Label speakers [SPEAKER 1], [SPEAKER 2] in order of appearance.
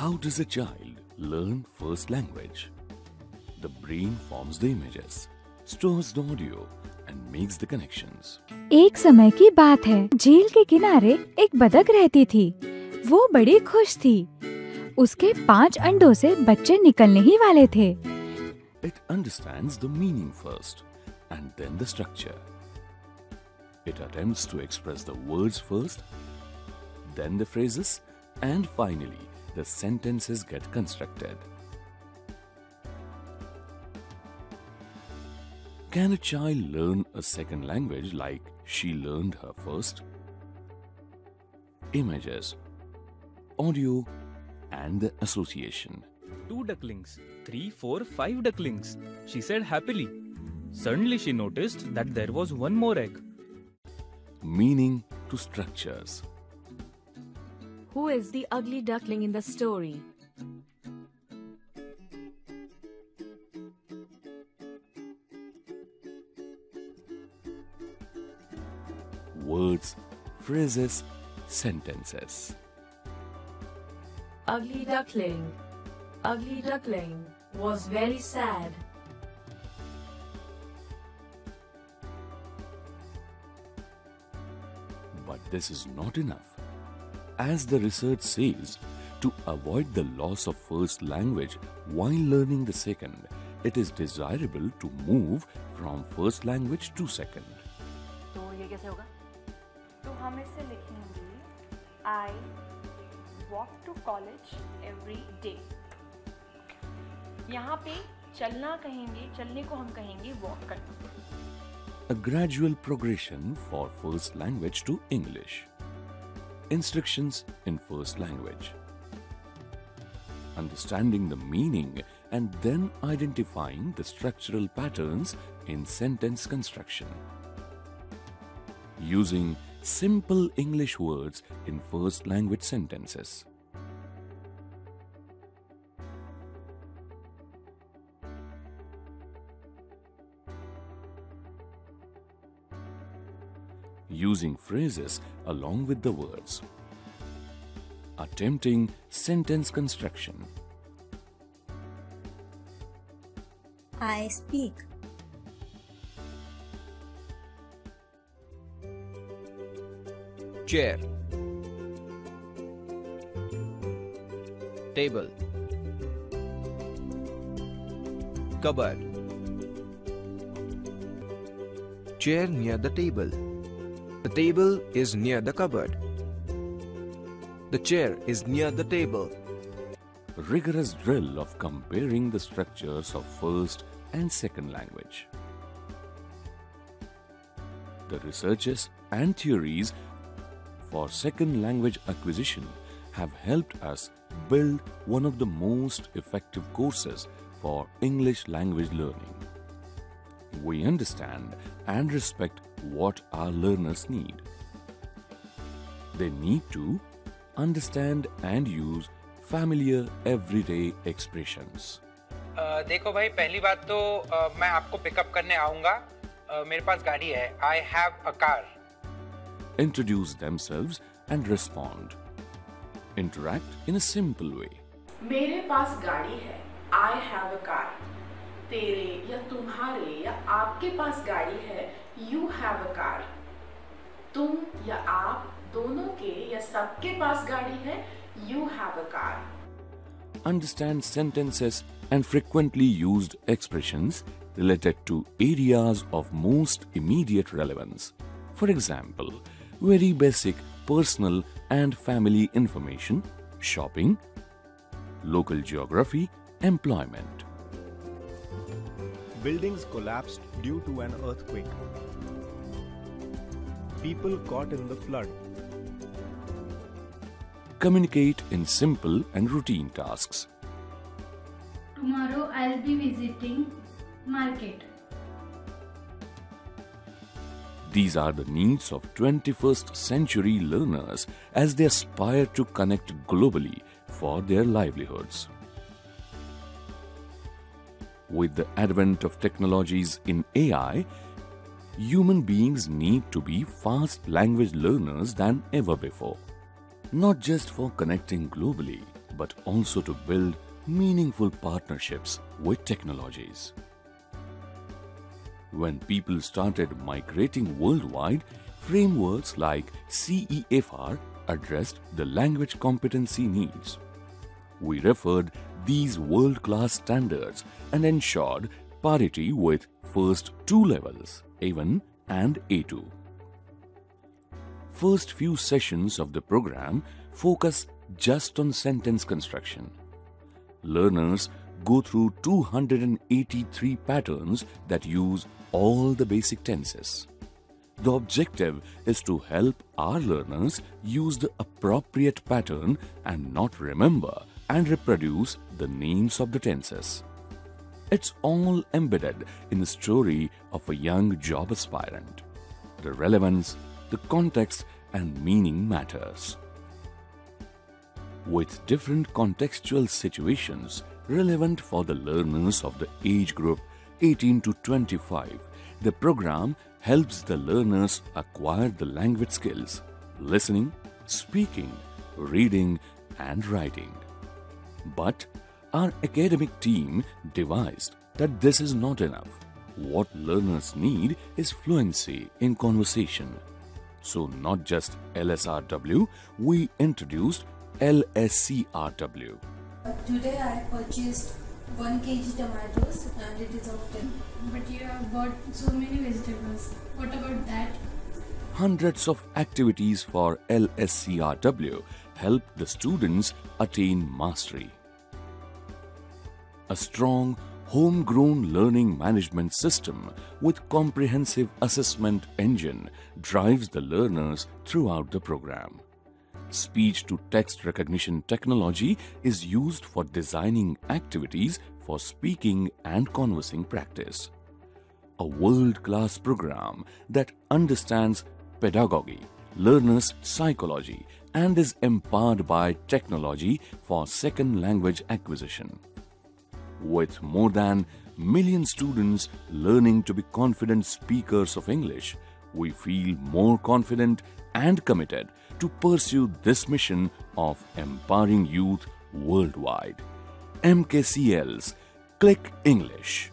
[SPEAKER 1] How does a child learn first language? The brain forms the images, stores the audio and makes the connections.
[SPEAKER 2] एक समय की बात है, झील के किनारे एक बतख रहती थी। वो बड़ी खुश थी। उसके 5 अंडों से बच्चे निकलने ही वाले थे।
[SPEAKER 1] It understands the meaning first and then the structure. It attempts to express the words first, then the phrases, and finally the sentences get constructed. Can a child learn a second language like she learned her first? Images, audio, and the association.
[SPEAKER 3] 2 ducklings, 3, 4, 5 ducklings, she said happily. Suddenly she noticed that there was one more egg.
[SPEAKER 1] Meaning to structures.
[SPEAKER 4] Who is the ugly duckling in the story?
[SPEAKER 1] Words, phrases, sentences.
[SPEAKER 4] Ugly duckling was very sad.
[SPEAKER 1] But this is not enough. As the research says, to avoid the loss of first language while learning the second, it is desirable to move from first language to second.
[SPEAKER 5] तो ये कैसे होगा? तो हम इसे लिखेंगे I walk to college every day. यहाँ पे चलना कहेंगे, चलने को हम कहेंगे walk करना.
[SPEAKER 1] A gradual progression for first language to English. Instructions in first language. Understanding the meaning and then identifying the structural patterns in sentence construction. Using simple English words in first language sentences. Using phrases along with the words. Attempting sentence construction.
[SPEAKER 6] I speak.
[SPEAKER 7] Chair. Table. Cupboard. Chair near the table. The table is near the cupboard. The chair is near the table.
[SPEAKER 1] Rigorous drill of comparing the structures of first and second language. The researches and theories for second language acquisition have helped us build one of the most effective courses for English language learning. We understand and respect what our learners need. They need to understand and use familiar everyday expressions.
[SPEAKER 8] देखो भाई, पहली बात तो मैं आपको pickup करने आऊंगा. मेरे पास गाड़ी है. I have a car.
[SPEAKER 1] Introduce themselves and respond. Interact in a simple way.
[SPEAKER 9] मेरे पास गाड़ी है. I have a car. तेरे या तुम्हारे या आपके पास गाड़ी है. You have a car. तुम या आप दोनों के या सबके पास गाड़ी है. You have a car.
[SPEAKER 1] Understand sentences and frequently used expressions related to areas of most immediate relevance. For example, very basic personal and family information, shopping, local geography, employment.
[SPEAKER 10] Buildings collapsed due to an earthquake. People caught in the flood.
[SPEAKER 1] Communicate in simple and routine tasks.
[SPEAKER 11] Tomorrow I'll be visiting market.
[SPEAKER 1] These are the needs of 21st century learners as they aspire to connect globally for their livelihoods. With the advent of technologies in AI, human beings need to be fast language learners than ever before. Not just for connecting globally, but also to build meaningful partnerships with technologies. When people started migrating worldwide, frameworks like CEFR addressed the language competency needs. We referred these world-class standards and ensured parity with first two levels, A1 and A2. First few sessions of the program focus just on sentence construction. Learners go through 283 patterns that use all the basic tenses. The objective is to help our learners use the appropriate pattern and not remember and reproduce the names of the tenses. It's all embedded in the story of a young job aspirant. The relevance, the context and meaning matters. With different contextual situations relevant for the learners of the age group 18 to 25, the program helps the learners acquire the language skills: listening, speaking, reading and writing. But our academic team devised that this is not enough. What learners need is fluency in conversation. So not just LSRW, we introduced LSCRW.
[SPEAKER 6] Today I purchased 1 kg tomatoes and it is of 10.
[SPEAKER 11] But you have bought so many vegetables. What about that?
[SPEAKER 1] Hundreds of activities for LSCRW help the students attain mastery. A strong, homegrown learning management system with comprehensive assessment engine drives the learners throughout the program. Speech-to-text recognition technology is used for designing activities for speaking and conversing practice. A world-class program that understands pedagogy, learners' psychology, and is empowered by technology for second language acquisition. With more than a million students learning to be confident speakers of English, we feel more confident and committed to pursue this mission of empowering youth worldwide. MKCL's Click English.